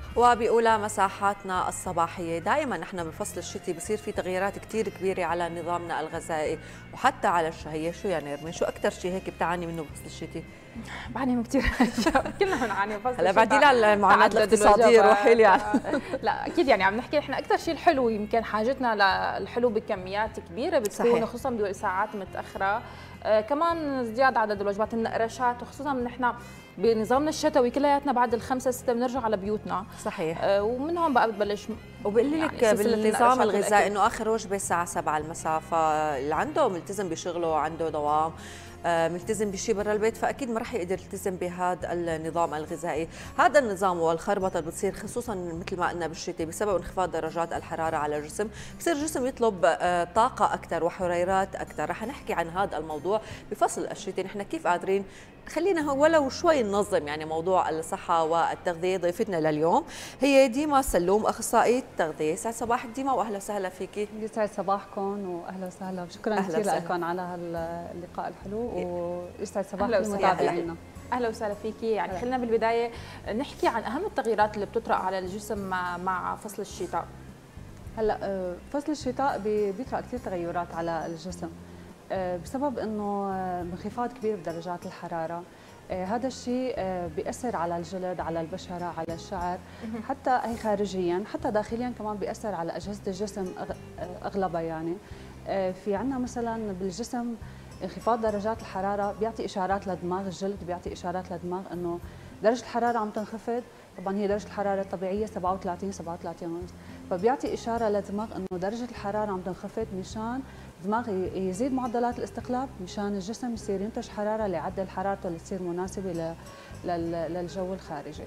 وبأولى مساحاتنا الصباحية دائما نحن بفصل الشتاء بصير في تغييرات كتير كبيرة على نظامنا الغذائي وحتى على الشهية. شو يا نيرمين، شو أكثر شيء هيك بتعاني منه بفصل الشتاء؟ بعاني من كثير اشياء، كلنا بنعاني بفصل هلا الشتاء. بعدي لها المعاناة الاقتصادية روحي لي لا اكيد، يعني عم نحكي احنا اكثر شيء الحلو، يمكن حاجتنا للحلو بكميات كبيره بتكون صحيح. خصوصا بساعات متاخره. كمان ازدياد عدد الوجبات، النقرشات، وخصوصا نحن بنظامنا الشتوي كلياتنا بعد الخمسة ستة بنرجع على بيوتنا. صحيح. ومن هون بقى بتبلش. وبقول لك يعني بالنظام الغذائي انه اخر وجبه الساعه 7 المساء، فاللي عنده ملتزم بشغله عنده دوام ملتزم بشيء برا البيت، فاكيد ما راح يقدر يلتزم بهذا النظام الغذائي. هذا النظام والخربطه اللي بتصير خصوصا مثل ما قلنا بالشتاء بسبب انخفاض درجات الحراره على الجسم، بصير الجسم يطلب طاقه اكثر وحريرات اكثر. رح نحكي عن هذا الموضوع بفصل الشتاء، نحن كيف قادرين خلينا ولو شوي ننظم يعني موضوع الصحه والتغذيه. ضيفتنا لليوم هي ديما سلوم، اخصائيه التغذيه. يسعد صباحك ديما واهلا وسهلا فيكي. يسعد صباحكم واهلا وسهلا، وشكرا كثير لكم على هاللقاء الحلو، ويسعد صباح المتابعين. اهلا وسهلا فيكي. يعني خلينا بالبدايه نحكي عن اهم التغييرات اللي بتطرأ على الجسم مع فصل الشتاء. هلا فصل الشتاء بيطرأ كثير تغيرات على الجسم بسبب انه انخفاض كبير بدرجات الحراره. هذا الشيء بيأثر على الجلد، على البشرة، على الشعر، حتى هي خارجيا، حتى داخليا كمان بيأثر على أجهزة الجسم أغلبها. يعني في عنا مثلا بالجسم انخفاض درجات الحرارة بيعطي إشارات للدماغ، الجلد بيعطي إشارات للدماغ إنه درجة الحرارة عم تنخفض. طبعا هي درجة الحرارة الطبيعية 37 ونص، فبيعطي إشارة للدماغ إنه درجة الحرارة عم تنخفض مشان الدماغ يزيد معدلات الاستقلاب، مشان الجسم يصير ينتج حرارة ليعدل حرارته لتصير مناسبة للجو الخارجي.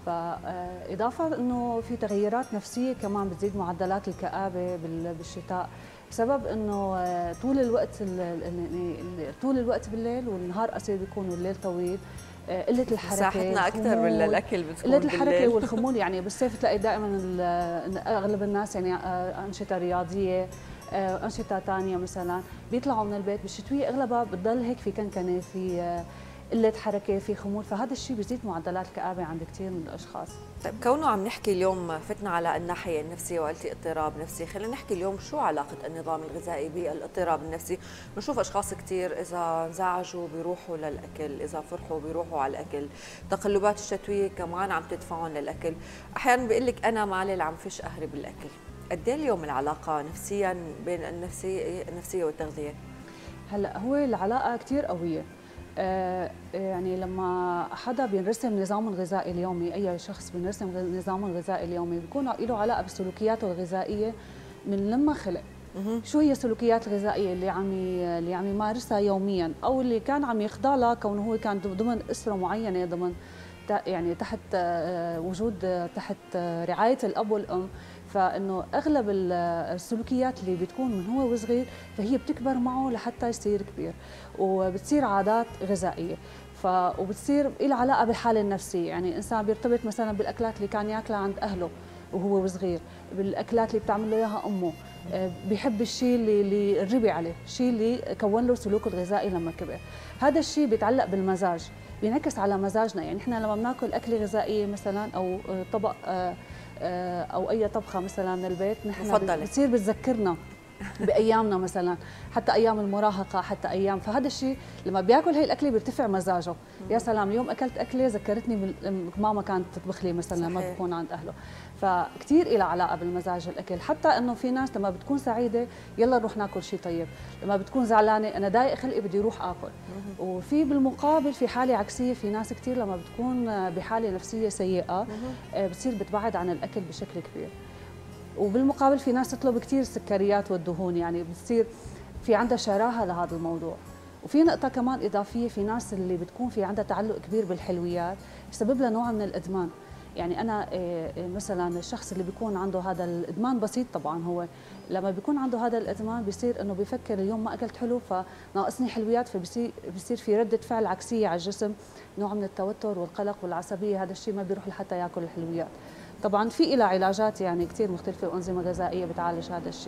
فإضافة إنه في تغيرات نفسية كمان بتزيد معدلات الكآبة بالشتاء، بسبب انه طول الوقت بالليل، والنهار قصير بيكون والليل طويل. قله الحركه، مساحتنا اكثر من الاكل بتكون قله الحركه والخمول. يعني بالصيف تلاقي دائما اغلب الناس يعني انشطه رياضيه، انشطه ثانيه مثلا بيطلعوا من البيت. بالشتويه اغلبها بتضل هيك في كنكنه، في قله حركه، في خمول، فهذا الشيء بيزيد معدلات الكآبه عند كثير من الاشخاص. طيب كونه عم نحكي اليوم فتنا على الناحيه النفسيه وقلتي اضطراب نفسي، خلينا نحكي اليوم شو علاقه النظام الغذائي بالاضطراب النفسي. بنشوف اشخاص كثير اذا انزعجوا بيروحوا للاكل، اذا فرحوا بيروحوا على الاكل، تقلبات الشتويه كمان عم تدفعهم للاكل. احيانا بيقول لك انا مالي اللي عم فيش اهرب بالاكل. قد ايه اليوم العلاقه نفسيا بين النفسيه والتغذيه؟ هلا هو العلاقه كثير قويه. يعني لما حدا بينرسم نظام الغذائي اليومي، اي شخص بينرسم نظام الغذائي اليومي بيكون له علاقه بسلوكياته الغذائيه من لما خلق. شو هي السلوكيات الغذائيه اللي عم يمارسها يوميا، او اللي كان عم يخضع لها كونه هو كان ضمن اسره معينه، ضمن يعني تحت وجود تحت رعايه الاب والام. فانه اغلب السلوكيات اللي بتكون من هو وصغير فهي بتكبر معه لحتى يصير كبير، وبتصير عادات غذائيه. وبتصير لها علاقه بالحاله النفسيه. يعني انسان بيرتبط مثلا بالاكلات اللي كان ياكلها عند اهله وهو صغير، بالاكلات اللي بتعمل له اياها امه، بيحب الشيء اللي ربي عليه، الشيء اللي كون له سلوكه الغذائي لما كبر. هذا الشيء بيتعلق بالمزاج، بينعكس على مزاجنا. يعني احنا لما بناكل اكله غذائيه مثلا، او طبق او اي طبخه مثلا من البيت، نحن بتصير بتذكرنا بايامنا مثلا، حتى ايام المراهقه، حتى ايام. فهذا الشيء لما بياكل هي الاكله بيرتفع مزاجه. يا سلام، اليوم اكلت اكله ذكرتني ماما كانت تطبخ لي مثلا لما بكون عند اهله. فكثير لها علاقه بالمزاج الاكل. حتى انه في ناس لما بتكون سعيده يلا نروح ناكل شيء طيب، لما بتكون زعلانه انا ضايق خلقي بدي اروح اكل. وفي بالمقابل في حاله عكسيه، في ناس كثير لما بتكون بحاله نفسيه سيئه بتصير بتبعد عن الاكل بشكل كبير. وبالمقابل في ناس تطلب كثير السكريات والدهون، يعني بتصير في عندها شراهه لهذا الموضوع. وفي نقطه كمان اضافيه، في ناس اللي بتكون في عندها تعلق كبير بالحلويات بسبب لها نوع من الادمان. يعني انا مثلا الشخص اللي بيكون عنده هذا الادمان بسيط، طبعا هو لما بيكون عنده هذا الادمان بيصير انه بيفكر اليوم ما اكلت حلو فناقصني حلويات، فبصير في رده فعل عكسيه على الجسم، نوع من التوتر والقلق والعصبيه. هذا الشيء ما بيروح لحتى ياكل الحلويات. طبعا في لها علاجات يعني كثير مختلفه وانظمه غذائيه بتعالج هذا الشيء.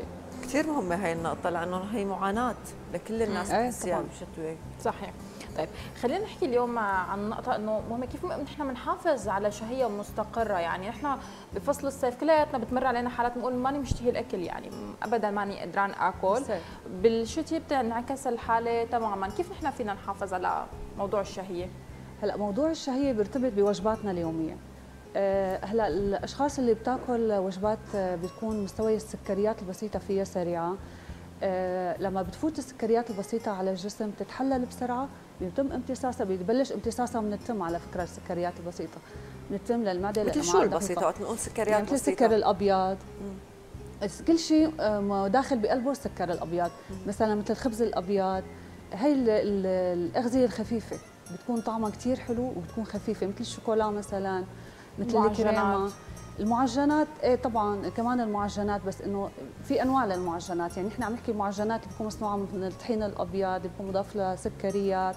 كثير مهمه هاي النقطه لانه هي معاناه لكل الناس بتحسيها بالشتوي. صحيح. طيب خلينا نحكي اليوم عن نقطة انه مهمة، كيف نحن بنحافظ على شهية مستقرة. يعني نحن بفصل الصيف كلياتنا بتمر علينا حالات بنقول ماني مشتهي الاكل، يعني ابدا ماني قدران اكل. بالشتي بتنعكس الحالة تماما. كيف نحن فينا نحافظ على موضوع الشهية؟ هلا موضوع الشهية بيرتبط بوجباتنا اليومية. هلا الاشخاص اللي بتاكل وجبات بتكون مستوى السكريات البسيطة فيها سريعة، لما بتفوت السكريات البسيطة على الجسم بتتحلل بسرعة، بيتم امتصاصها، بيبلش امتصاصها من التم. على فكرة السكريات البسيطة من التم للمعدة مثل شو البسيطة؟ وقت نقول سكريات يعني بسيطة مثل السكر الأبيض، كل شيء داخل بقلبه السكر الأبيض، مثلا مثل الخبز الأبيض. هي الأغذية الخفيفة بتكون طعمها كثير حلو وبتكون خفيفة، مثل الشوكولا مثلا، مثل الكريمة. المعجنات طبعا كمان المعجنات، بس انه في انواع للمعجنات. يعني نحن عم نحكي المعجنات اللي بتكون مصنوعه من الطحين الابيض، اللي بيكون مضاف لها سكريات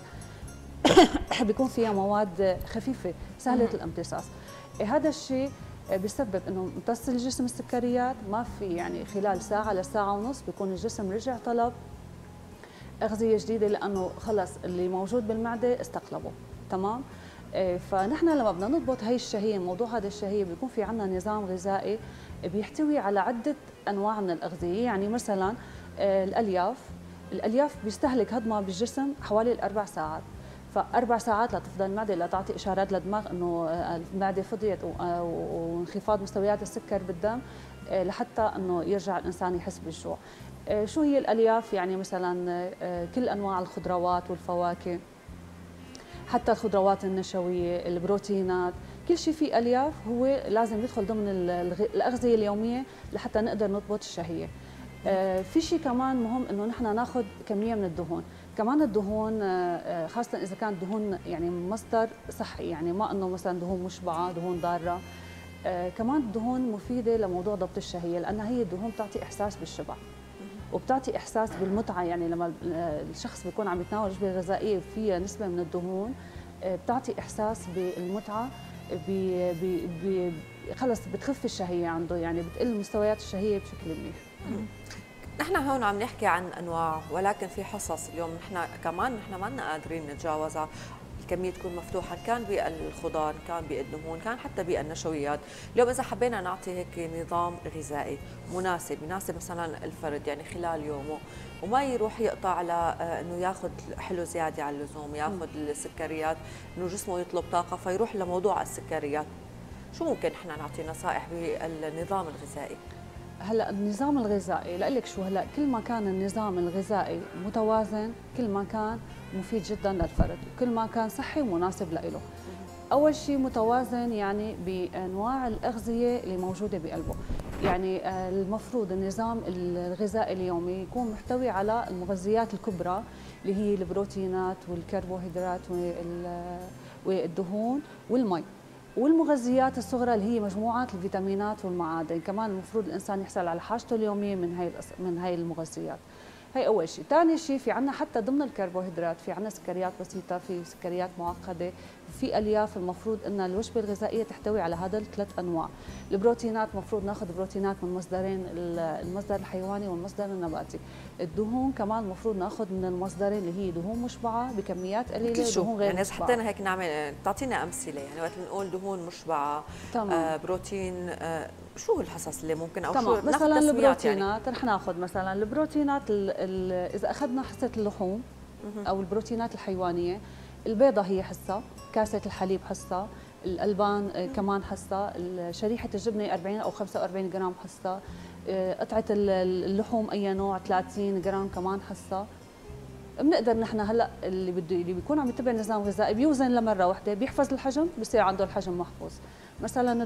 بيكون فيها مواد خفيفه سهله الامتصاص. هذا الشيء بيسبب انه امتص الجسم السكريات، ما في يعني خلال ساعه لساعه ونص بيكون الجسم رجع طلب اغذيه جديده، لانه خلص اللي موجود بالمعده استقلبه. تمام. فنحن لما بدنا نضبط هي الشهيه، موضوع هذا الشهيه، بيكون في عندنا نظام غذائي بيحتوي على عده انواع من الاغذيه. يعني مثلا الالياف بيستهلك هضمها بالجسم حوالي ال4 ساعات، ف4 ساعات لتفضل المعده لتعطي اشارات للدماغ انه المعده فضيت، وانخفاض مستويات السكر بالدم لحتى انه يرجع الانسان يحس بالجوع. شو هي الالياف؟ يعني مثلا كل انواع الخضروات والفواكه، حتى الخضروات النشويه، البروتينات، كل شيء فيه الياف هو لازم يدخل ضمن الاغذيه اليوميه لحتى نقدر نضبط الشهيه. في شيء كمان مهم انه نحن ناخذ كميه من الدهون. كمان الدهون خاصه اذا كانت دهون يعني مصدر صحي، يعني ما انه مثلا دهون مشبعه، دهون ضاره. كمان الدهون مفيده لموضوع ضبط الشهيه، لانها هي الدهون بتعطي احساس بالشبع وبتعطي احساس بالمتعه. يعني لما الشخص بيكون عم يتناول وجبه غذائيه فيها نسبه من الدهون بتعطي احساس بالمتعه، خلص بتخف الشهيه عنده، يعني بتقل مستويات الشهيه بشكل منيح. نحن هون عم نحكي عن انواع، ولكن في حصص اليوم نحن كمان ما لنا قادرين نتجاوزها. الكميه تكون مفتوحه، كان بالخضار، كان بالدهون، كان حتى بالنشويات. اليوم اذا حبينا نعطي هيك نظام غذائي مناسب يناسب مثلا الفرد يعني خلال يومه، وما يروح يقطع على انه ياخذ حلو زياده على اللزوم، ياخذ السكريات، انه جسمه يطلب طاقه فيروح لموضوع السكريات، شو ممكن احنا نعطي نصائح بالنظام الغذائي؟ هلا النظام الغذائي لك شو، هلا كل ما كان النظام الغذائي متوازن كل ما كان مفيد جدا للفرد، وكل ما كان صحي ومناسب له. اول شيء متوازن يعني بانواع الاغذيه اللي موجوده بقلبه. يعني المفروض النظام الغذائي اليومي يكون محتوي على المغذيات الكبرى اللي هي البروتينات والكربوهيدرات والدهون والمي، والمغذيات الصغرى اللي هي مجموعات الفيتامينات والمعادن. كمان المفروض الانسان يحصل على حاجته اليوميه من هاي المغذيات. هي اول شيء. ثاني شيء في عندنا حتى ضمن الكربوهيدرات في عندنا سكريات بسيطه، في سكريات معقده، في الياف. المفروض ان الوجبه الغذائيه تحتوي على هذا الثلاث انواع. البروتينات المفروض ناخذ بروتينات من مصدرين، المصدر الحيواني والمصدر النباتي. الدهون كمان المفروض ناخذ من المصدرين اللي هي دهون مشبعه بكميات قليله ودهون غير يعني مشبعه. حطينا هيك نعمل تعطينا امثله، يعني وقت بنقول دهون مشبعه بروتين، شو الحصص اللي ممكن او شو مثلا البروتينات؟ رح ناخذ مثلا البروتينات اذا اخذنا حصه اللحوم او البروتينات الحيوانيه، البيضه هي حصه، كاسه الحليب حصه، الالبان كمان حصه، شريحه الجبنه 40 او 45 جرام حصه، قطعه اللحوم اي نوع 30 جرام كمان حصه. بنقدر نحن هلا اللي بيكون عم يتبع نظام غذائي بيوزن لمره واحده، بيحفظ الحجم، بصير عنده الحجم محفوظ. مثلا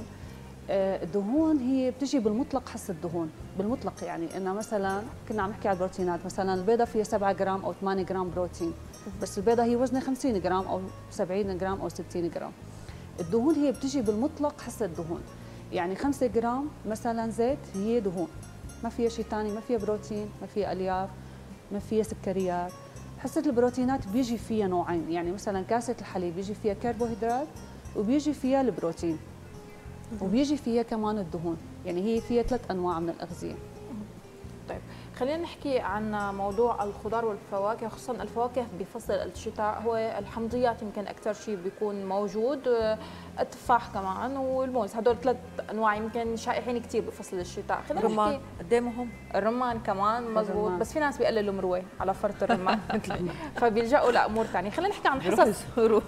الدهون هي بتجي بالمطلق، حصه الدهون بالمطلق. يعني انه مثلا كنا عم نحكي على البروتينات، مثلا البيضه فيها 7 جرام او 8 جرام بروتين، بس البيضه هي وزنها 50 جرام او 70 جرام او 60 جرام. الدهون هي بتجي بالمطلق حصه الدهون، يعني 5 جرام مثلا زيت هي دهون، ما فيها شيء ثاني، ما فيها بروتين، ما فيها الياف، ما فيها سكريات. حصه البروتينات بيجي فيها نوعين، يعني مثلا كاسه الحليب بيجي فيها كربوهيدرات وبيجي فيها البروتين وبيجي فيها كمان الدهون، يعني هي فيها 3 انواع من الاغذيه. طيب خلينا نحكي عن موضوع الخضار والفواكه، خصوصا الفواكه بفصل الشتاء. هو الحمضيات يمكن اكثر شيء بيكون موجود، التفاح كمان والموز، هدول 3 انواع يمكن شائعين كثير بفصل الشتاء. خلينا نحكي قد ايه مهم. الرمان كمان مزبوط، بس في ناس بيقللوا مروه على فرط الرمان فبيلجأوا لامور ثانيه. خلينا نحكي عن حصص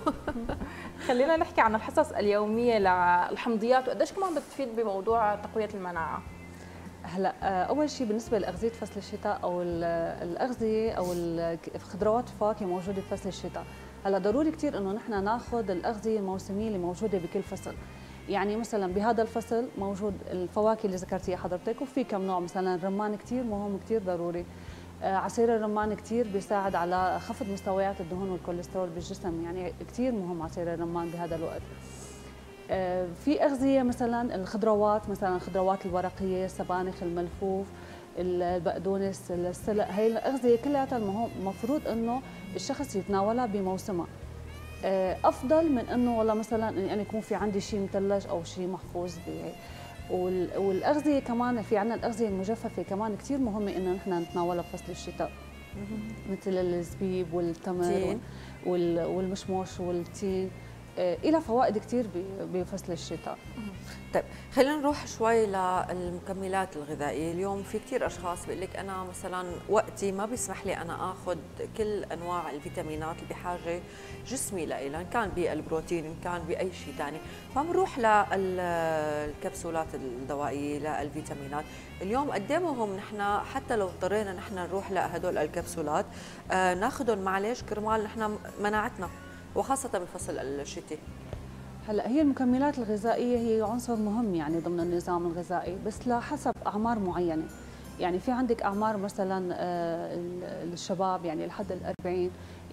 خلينا نحكي عن الحصص اليوميه للحمضيات وقديش كمان بتفيد بموضوع تقويه المناعه. هلا اول شيء بالنسبه لاغذيه فصل الشتاء او الاغذيه او الخضروات والفواكه موجوده بفصل الشتاء. هلا ضروري كثير انه نحن ناخذ الاغذيه الموسميه اللي موجوده بكل فصل. يعني مثلا بهذا الفصل موجود الفواكه اللي ذكرتيها حضرتك، وفي كم نوع، مثلا الرمان كثير مهم كثير ضروري. عصير الرمان كثير بيساعد على خفض مستويات الدهون والكوليسترول بالجسم، يعني كثير مهم عصير الرمان بهذا الوقت. في أغذية مثلا الخضروات، مثلا الخضروات الورقية، السبانخ، الملفوف، البقدونس، السلق، هي الأغذية كلها المفروض إنه الشخص يتناولها بموسمها. أفضل من إنه والله مثلا يعني يكون في عندي شيء مثلج أو شيء محفوظ والأغذية كمان في عندنا الأغذية المجففة كمان كثير مهمة إنه نحن نتناولها بفصل الشتاء، مثل الزبيب والتمر والمشموش والتين. إلى فوائد كثير بفصل الشتاء. طيب خلينا نروح شوي للمكملات الغذائيه. اليوم في كثير اشخاص بيقول لك انا مثلا وقتي ما بيسمح لي انا اخذ كل انواع الفيتامينات اللي بحاجه جسمي لها، ان كان بالبروتين ان كان باي شيء ثاني، فبنروح للكبسولات الدوائيه للفيتامينات. اليوم قد ايه مهم نحن حتى لو اضطرينا نحن نروح لهدول الكبسولات ناخذهم معلش كرمال نحن مناعتنا وخاصة بفصل الشتاء. هلا هي المكملات الغذائية هي عنصر مهم يعني ضمن النظام الغذائي، بس لحسب أعمار معينة. يعني في عندك أعمار مثلا الشباب يعني لحد ال40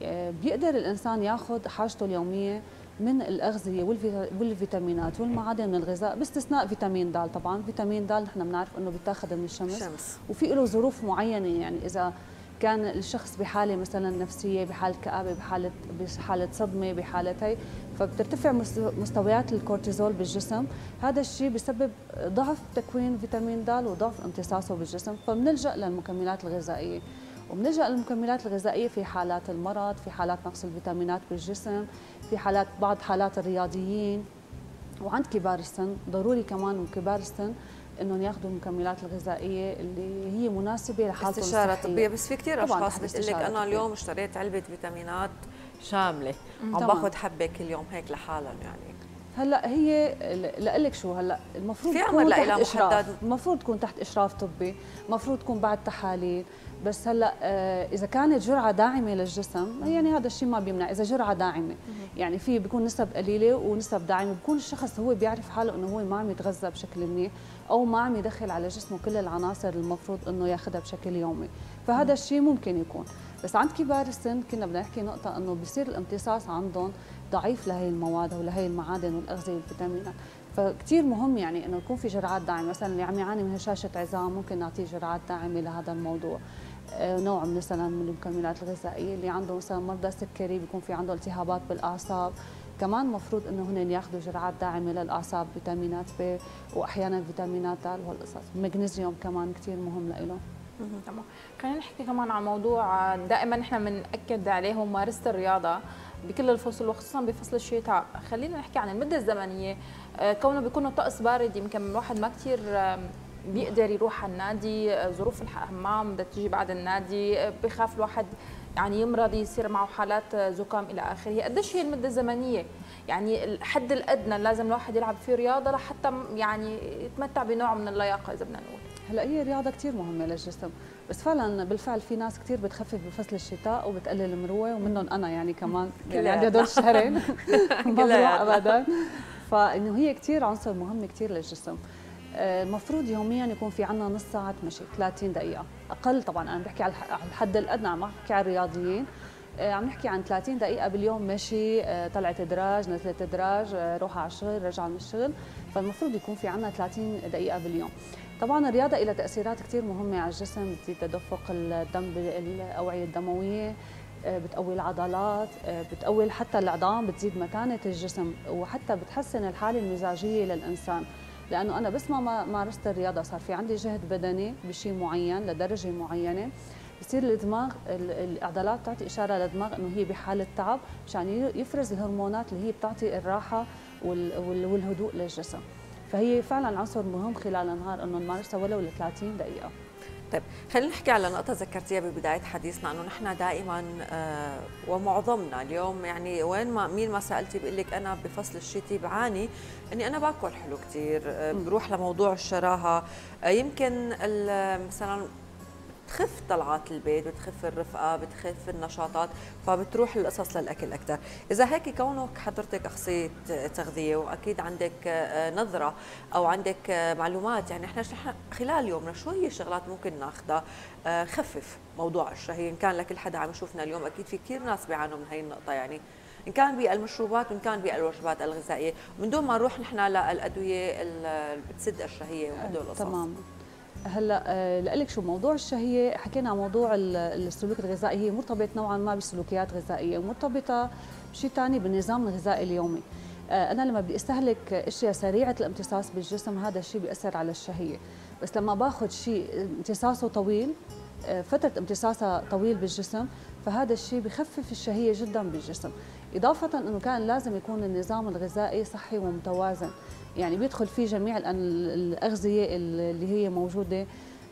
بيقدر الإنسان ياخذ حاجته اليومية من الأغذية والفيتامينات والمعادن من الغذاء، باستثناء فيتامين د. طبعا فيتامين د نحن بنعرف إنه بيتاخذ من الشمس وفي له ظروف معينة. يعني إذا كان الشخص بحاله مثلا نفسيه، بحاله كآبه، بحاله صدمه، بحاله هي، فبترتفع مستويات الكورتيزول بالجسم. هذا الشيء بسبب ضعف تكوين فيتامين د وضعف امتصاصه بالجسم، فبنلجأ للمكملات الغذائيه. وبنلجأ للمكملات الغذائيه في حالات المرض، في حالات نقص الفيتامينات بالجسم، في بعض حالات الرياضيين، وعند كبار السن. ضروري كمان كبار السن انهم ياخذوا المكملات الغذائيه اللي هي مناسبه لحالتهم الصحيه. استشاره طبيه، بس في كثير اشخاص بتقول لك انا اليوم اشتريت علبه فيتامينات شامله عم باخذ حبه كل يوم هيك لحالهم. يعني هلا هي لقلك شو، هلا المفروض في عمر لها محدد، المفروض تكون تحت اشراف طبي، المفروض تكون بعد تحاليل. بس هلا اذا كانت جرعه داعمه للجسم يعني هذا الشيء ما بيمنع. اذا جرعه داعمه يعني في بيكون نسب قليله ونسب داعمه، بيكون الشخص هو بيعرف حاله انه هو ما عم يتغذى بشكل منيح او ما عم يدخل على جسمه كل العناصر المفروض انه ياخذها بشكل يومي، فهذا الشيء ممكن يكون. بس عند كبار السن كنا بدنا نحكي نقطه انه بصير الامتصاص عندهم ضعيف لهي المواد ولهي المعادن والاغذيه والفيتامينات، فكتير مهم يعني انه يكون في جرعات داعمه. مثلا اللي عم يعاني من هشاشه عظام ممكن نعطيه جرعات داعمه لهذا الموضوع. نوع مثلا من المكملات الغذائيه. اللي عنده مثلا مرضى السكري بيكون في عنده التهابات بالاعصاب، كمان مفروض انه هن ياخذوا جرعات داعمه للاعصاب، فيتامينات ب واحيانا فيتامينات د وهالقصص. المغنيسيوم كمان كثير مهم لهم. تمام. خلينا نحكي كمان عن موضوع دائما نحن بنأكد عليه هو ممارسه الرياضه بكل الفصول وخصوصا بفصل الشتاء. خلينا نحكي عن المده الزمنيه. كونه بيكون الطقس بارد يمكن الواحد ما كثير بيقدر يروح على النادي، ظروف الحمام بدها تيجي بعد النادي، بخاف الواحد يعني يمرض، يصير معه حالات زكام الى اخره. قديش هي المده الزمنيه؟ يعني الحد الادنى لازم الواحد يلعب فيه رياضه لحتى يعني يتمتع بنوع من اللياقه اذا بدنا نقول. هلا هي الرياضه كثير مهمه للجسم، بس فعلا بالفعل في ناس كثير بتخفف بفصل الشتاء وبتقلل المروه، ومنهم انا يعني كمان يعني عندي هدول الشهرين ما بروح ابدا. فانه هي كثير عنصر مهم كثير للجسم. المفروض يوميا يكون في عندنا نص ساعه مشي 30 دقيقه اقل. طبعا انا بحكي على الحد الادنى، عم بحكي على الرياضيين. عم نحكي عن 30 دقيقه باليوم مشي، طلعت ادراج، نزلت ادراج، روحه على الشغل، رجعه من الشغل. فالمفروض يكون في عندنا 30 دقيقه باليوم. طبعا الرياضه لها تاثيرات كثير مهمه على الجسم، بتزيد تدفق الدم بالاوعيه الدمويه، بتقوي العضلات، بتقوي حتى العظام، بتزيد متانه الجسم، وحتى بتحسن الحاله المزاجيه للانسان. لانه انا بس ما مارست الرياضه صار في عندي جهد بدني بشيء معين لدرجه معينه، بصير الدماغ العضلات تعطي اشاره للدماغ انه هي بحاله تعب مشان يفرز الهرمونات اللي هي بتعطي الراحه والهدوء للجسم. فهي فعلا عنصر مهم خلال النهار انه نمارسها ولو ل 30 دقيقه. طيب خلينا نحكي على نقطة ذكرتيها ببداية حديثنا، انه نحن دائما ومعظمنا اليوم يعني وين ما مين ما سألتي بيقول لك انا بفصل الشتاء بعاني اني انا باكل حلو كثير، بروح لموضوع الشراهة، يمكن مثلا بتخف طلعات البيت، بتخف الرفقه، بتخف النشاطات، فبتروح القصص للاكل اكثر. اذا هيك كونك حضرتك اخصائيه تغذيه واكيد عندك نظره او عندك معلومات، يعني احنا خلال يومنا شو هي الشغلات ممكن ناخذها خفف موضوع الشهيه، ان كان لكل حدا عم يشوفنا اليوم اكيد في كثير ناس بيعانوا من هي النقطه، يعني ان كان بالمشروبات وان كان بالوجبات الغذائيه، من دون ما نروح نحن للادويه اللي بتسد الشهيه وهدول القصص. تمام. هلا لك شو موضوع الشهيه، حكينا عن موضوع السلوك الغذائي، هي مرتبط نوعا ما بسلوكيات غذائيه ومرتبطه بشيء ثاني بالنظام الغذائي اليومي. انا لما بدي استهلك اشياء سريعه الامتصاص بالجسم هذا الشيء بياثر على الشهيه، بس لما باخذ شيء امتصاصه طويل، فتره امتصاصها طويل بالجسم، فهذا الشيء بخفف الشهيه جدا بالجسم. اضافه انه كان لازم يكون النظام الغذائي صحي ومتوازن، يعني بيدخل فيه جميع الأغذية اللي هي موجودة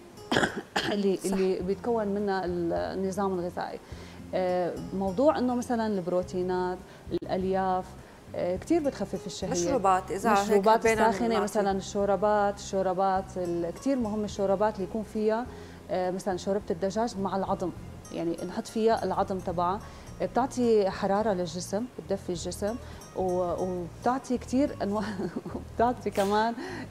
اللي بيتكون منها النظام الغذائي. موضوع انه مثلا البروتينات، الالياف كثير بتخفف الشهيه. مشروبات، اذا مشروبات الساخنه مثلا الشوربات كثير مهم، الشوربات اللي يكون فيها مثلا شوربه الدجاج مع العظم، يعني نحط فيها العظم تبعها، بتعطي حراره للجسم، بتدفي الجسم، وبتعطي كثير انواع بتعطي كمان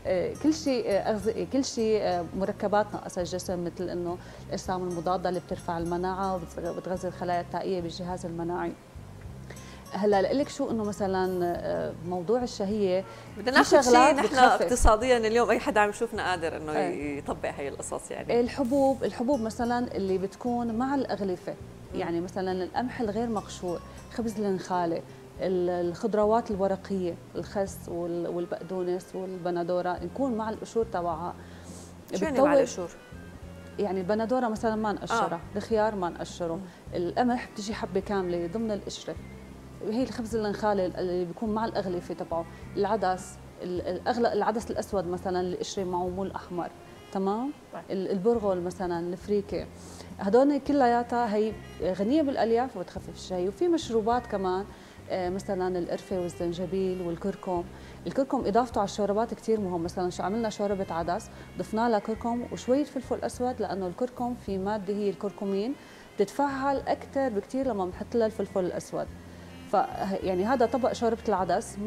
كل شيء مركبات ناقصه الجسم، مثل انه الاجسام المضاده اللي بترفع المناعه وبتغذي الخلايا التائيه بالجهاز المناعي. هلا لك شو انه مثلا موضوع الشهيه بدنا ناخذ شيء نحن اقتصاديا اليوم اي حدا عم يشوفنا قادر انه يطبق هي القصص، يعني الحبوب مثلا اللي بتكون مع الاغلفه، يعني مثلا القمح الغير مقشور، خبز النخاله، الخضروات الورقيه، الخس والبقدونس والبندوره نكون مع القشور تبعها. شو يعني مع القشور؟ يعني البندوره مثلا ما نقشرها، الخيار ما نقشره، القمح بتجي حبه كامله ضمن القشره، هي الخبز النخاله اللي بيكون مع الاغلفه تبعه، العدس، العدس الاسود مثلا القشره معه مول احمر، تمام؟ البرغل مثلا، الفريكه، هدول كلياتها هي غنيه بالالياف وبتخفف الشهيه. وفي مشروبات كمان مثلا القرفه والزنجبيل والكركم، الكركم اضافته على الشوربات كثير مهم، مثلا شو عملنا شوربه عدس ضفنا لها كركم وشويه فلفل اسود، لانه الكركم في ماده هي الكركمين بتتفاعل اكثر بكثير لما بنحط لها الفلفل الاسود. يعني هذا طبق شوربه العدس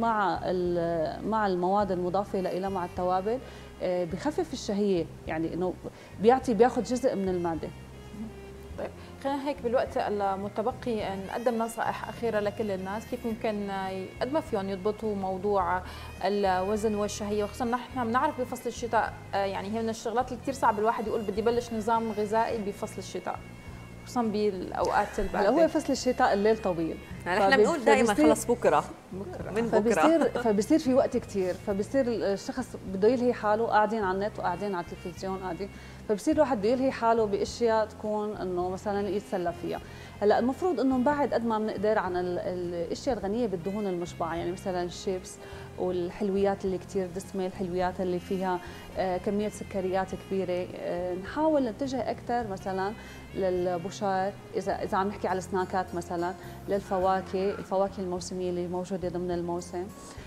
مع المواد المضافه لها مع التوابل بخفف الشهيه، يعني انه بياخذ جزء من الماده. طيب خلينا هيك بالوقت المتبقي نقدم نصائح أخيرة لكل الناس، كيف ممكن قد ما فيهم يضبطوا موضوع الوزن والشهية، وخصوصا نحن بنعرف بفصل الشتاء يعني هي من الشغلات اللي كثير صعب الواحد يقول بدي بلش نظام غذائي بفصل الشتاء، خصوصا بالاوقات اللي هلا هو فصل الشتاء الليل طويل، يعني احنا بنقول دائما خلص بكره من بكره فبصير في وقت كثير، فبصير الشخص بده يلهي حاله قاعدين على النت وقاعدين على التلفزيون قاعدين، فبصير الواحد بده يلهي حاله باشياء تكون انه مثلا يتسلى فيها. هلا المفروض انه نبعد قد ما بنقدر عن الاشياء الغنيه بالدهون المشبعه، يعني مثلا الشيبس والحلويات اللي كثير دسمه، الحلويات اللي فيها كميه سكريات كبيره، نحاول نتجه اكثر مثلا للبوشار، اذا عم نحكي على سناكات مثلا، الفواكه الموسميه اللي موجوده ضمن الموسم،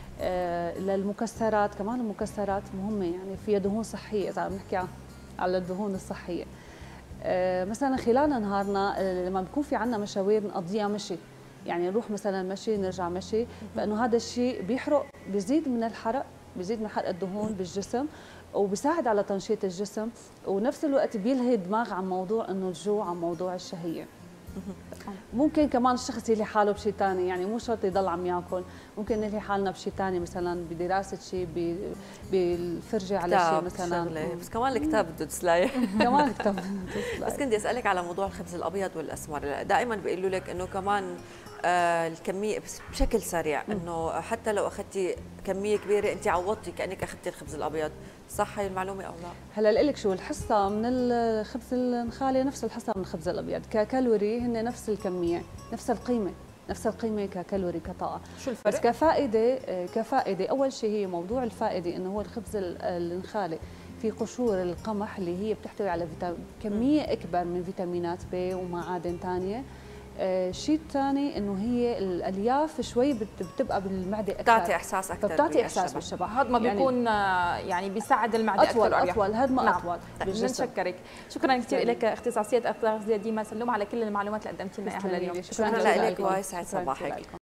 للمكسرات، كمان المكسرات مهمه يعني فيها دهون صحيه، اذا عم نحكي على الدهون الصحيه. مثلا خلال نهارنا لما بيكون في عندنا مشاوير نقضيها مشي، يعني نروح مثلا مشي نرجع مشي، لانه هذا الشيء بيزيد من حرق الدهون بالجسم، وبيساعد على تنشيط الجسم، ونفس الوقت بيلهي الدماغ عن موضوع انه الجوع، عن موضوع الشهيه. ممكن كمان الشخص يلهي حاله بشيء ثاني، يعني مو شرط يضل عم ياكل، ممكن نلهي حالنا بشيء ثاني، مثلا بدراسه شيء، بالفرجه على شيء مثلا. بس كمان الكتاب بده تسلايه كمان الكتاب بس كنت اسالك على موضوع الخبز الابيض والاسمر، دائما بيقولوا لك انه كمان الكميه بشكل سريع، انه حتى لو اخذتي كميه كبيره انت عوضتي كانك اخذتي الخبز الابيض. صح هي المعلومه او لا؟ هلا لك شو الحصه من الخبز النخالي نفس الحصه من الخبز الابيض، ككالوري هن نفس الكميه، نفس القيمه ككالوري كطاقه. شو الفرق؟ بس كفائده اول شيء هي موضوع الفائده، انه هو الخبز النخالي في قشور القمح اللي هي بتحتوي على كميه اكبر من فيتامينات بي ومعادن ثانيه. الشيء الثاني انه هي الالياف شوي بتبقى بالمعده اكثر، بتعطي احساس اكثر، فبتعطي احساس بالشبع. هذا ما بيكون يعني بيساعد المعده اطول اكثر اطول هضمه نعم. اطول. بنشكرك، شكرا كثير لك اختصاصيه التغذيه ديما سلوم على كل المعلومات اللي قدمتي لنا اياها لليوم. شكرا لك ويسعد صباحك.